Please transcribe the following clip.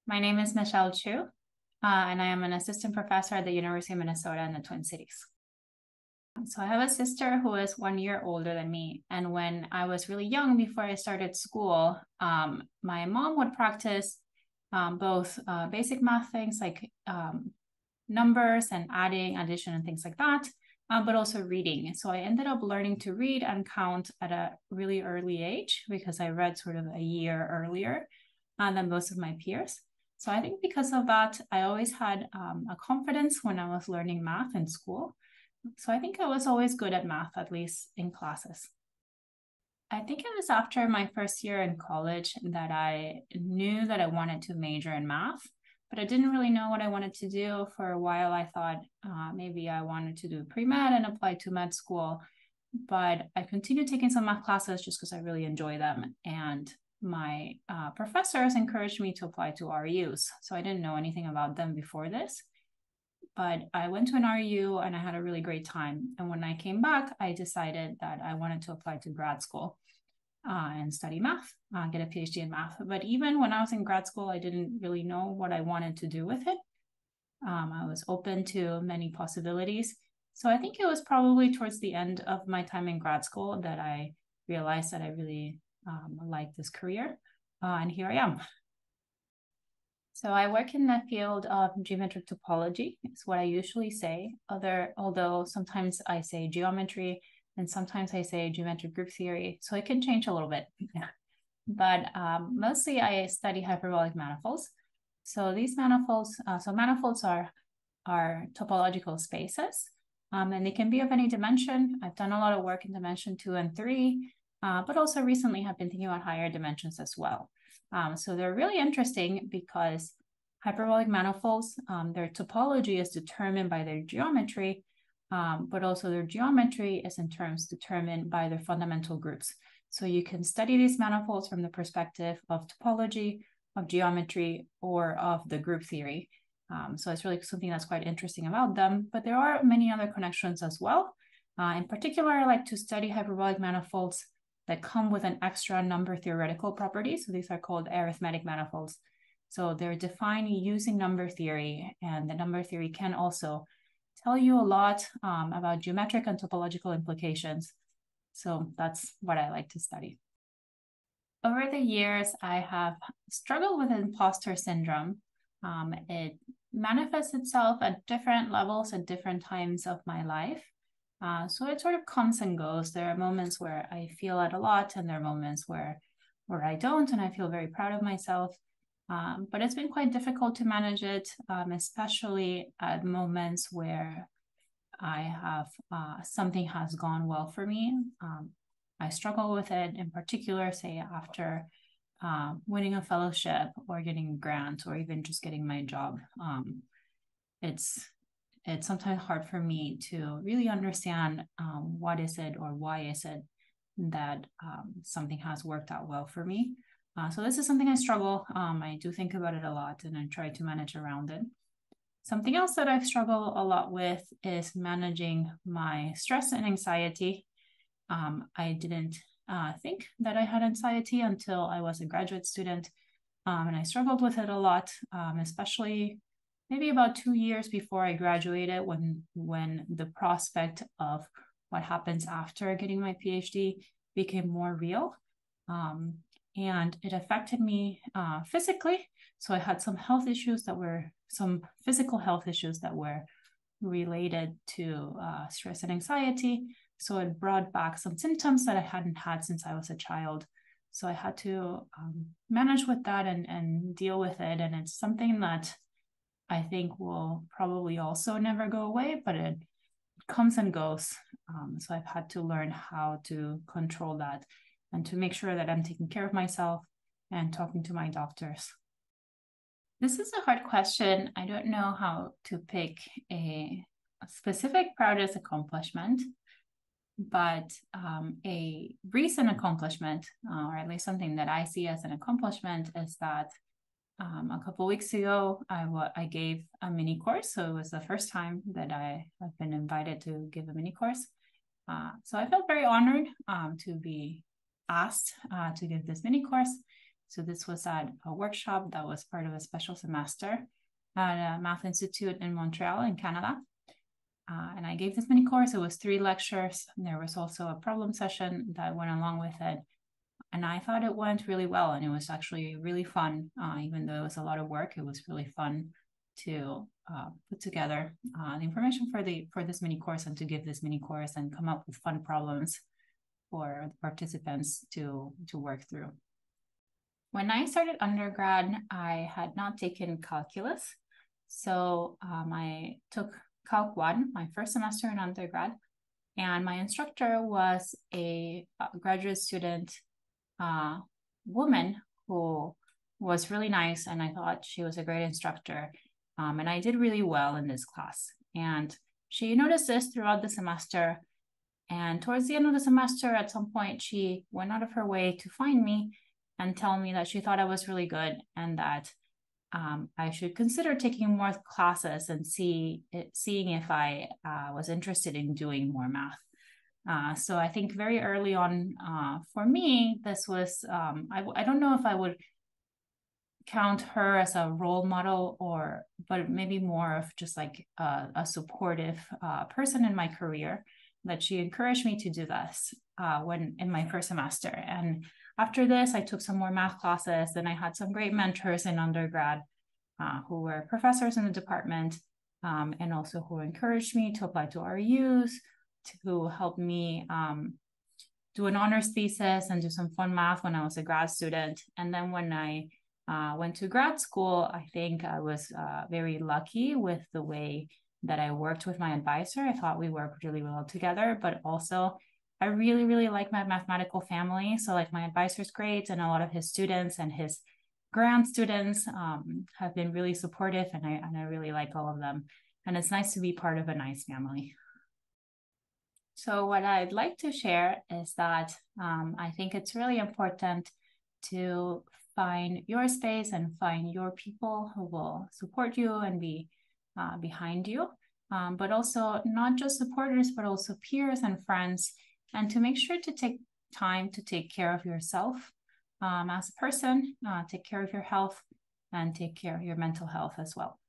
My name is Michelle Chu, and I am an assistant professor at the University of Minnesota in the Twin Cities. So I have a sister who is 1 year older than me. And when I was really young, before I started school, my mom would practice both basic math things like numbers and adding, addition, and things like that, but also reading. So I ended up learning to read and count at a really early age because I read sort of a year earlier than most of my peers. So I think because of that, I always had a confidence when I was learning math in school. So I think I was always good at math, at least in classes. I think it was after my first year in college that I knew that I wanted to major in math, but I didn't really know what I wanted to do. For a while, I thought maybe I wanted to do pre-med and apply to med school, but I continued taking some math classes just because I really enjoy them. And my professors encouraged me to apply to RUs. So I didn't know anything about them before this. But I went to an RU and I had a really great time. And when I came back, I decided that I wanted to apply to grad school and study math, get a PhD in math. But even when I was in grad school, I didn't really know what I wanted to do with it. I was open to many possibilities. So I think it was probably towards the end of my time in grad school that I realized that I really liked this career. And here I am. So I work in the field of geometric topology, is what I usually say. Although sometimes I say geometry and sometimes I say geometric group theory. So it can change a little bit. But mostly I study hyperbolic manifolds. So these manifolds, manifolds are topological spaces, and they can be of any dimension. I've done a lot of work in dimension 2 and 3, but also recently have been thinking about higher dimensions as well. So they're really interesting because hyperbolic manifolds, their topology is determined by their geometry, but also their geometry is in terms determined by their fundamental groups. So you can study these manifolds from the perspective of topology, of geometry, or of the group theory. So it's really something that's quite interesting about them, but there are many other connections as well. In particular, I like to study hyperbolic manifolds that come with an extra number theoretical property. So these are called arithmetic manifolds. So they're defined using number theory, and the number theory can also tell you a lot about geometric and topological implications. So that's what I like to study. Over the years, I have struggled with imposter syndrome. It manifests itself at different levels at different times of my life. So it sort of comes and goes. There are moments where I feel it a lot, and there are moments where I don't, and I feel very proud of myself. But it's been quite difficult to manage it, especially at moments where I have something has gone well for me. I struggle with it in particular, say after winning a fellowship or getting a grant or even just getting my job. It's sometimes hard for me to really understand what is it or why is it that something has worked out well for me. So this is something I struggle. I do think about it a lot and I try to manage around it. Something else that I've struggled a lot with is managing my stress and anxiety. I didn't think that I had anxiety until I was a graduate student, and I struggled with it a lot, especially maybe about 2 years before I graduated, when the prospect of what happens after getting my PhD became more real. And it affected me physically. So I had some physical health issues that were related to stress and anxiety. So it brought back some symptoms that I hadn't had since I was a child. So I had to manage with that and deal with it. And it's something that I think will probably also never go away, but it comes and goes. So I've had to learn how to control that and to make sure that I'm taking care of myself and talking to my doctors. This is a hard question. I don't know how to pick a specific proudest accomplishment, but a recent accomplishment, or at least something that I see as an accomplishment, is that a couple of weeks ago, I gave a mini course. So it was the first time that I have been invited to give a mini course. So I felt very honored to be asked to give this mini course. So this was at a workshop that was part of a special semester at a math institute in Montreal in Canada. And I gave this mini course. It was 3 lectures. And there was also a problem session that went along with it. And I thought it went really well. And it was actually really fun. Even though it was a lot of work, it was really fun to put together the information for this mini course and to give this mini course and come up with fun problems for the participants to work through. When I started undergrad, I had not taken calculus. So I took Calc 1, my first semester in undergrad, and my instructor was a graduate student woman who was really nice, and I thought she was a great instructor, and I did really well in this class. And she noticed this throughout the semester, and towards the end of the semester, at some point, she went out of her way to find me and tell me that she thought I was really good and that I should consider taking more classes and seeing if I was interested in doing more math. So I think very early on for me, this was, I don't know if I would count her as a role model but maybe more of just like a supportive person in my career, that she encouraged me to do this when in my first semester. And after this, I took some more math classes, and I had some great mentors in undergrad who were professors in the department, and also who encouraged me to apply to RUs, to help me do an honors thesis and do some fun math when I was a grad student. And then when I went to grad school, I think I was very lucky with the way that I worked with my advisor. I thought we worked really well together, but also I really, really like my mathematical family. So like my advisor's great, and a lot of his students and his grad students have been really supportive, and I really like all of them. And it's nice to be part of a nice family. So what I'd like to share is that I think it's really important to find your space and find your people who will support you and be behind you, but also not just supporters, but also peers and friends, and to make sure to take time to take care of yourself as a person, take care of your health, and take care of your mental health as well.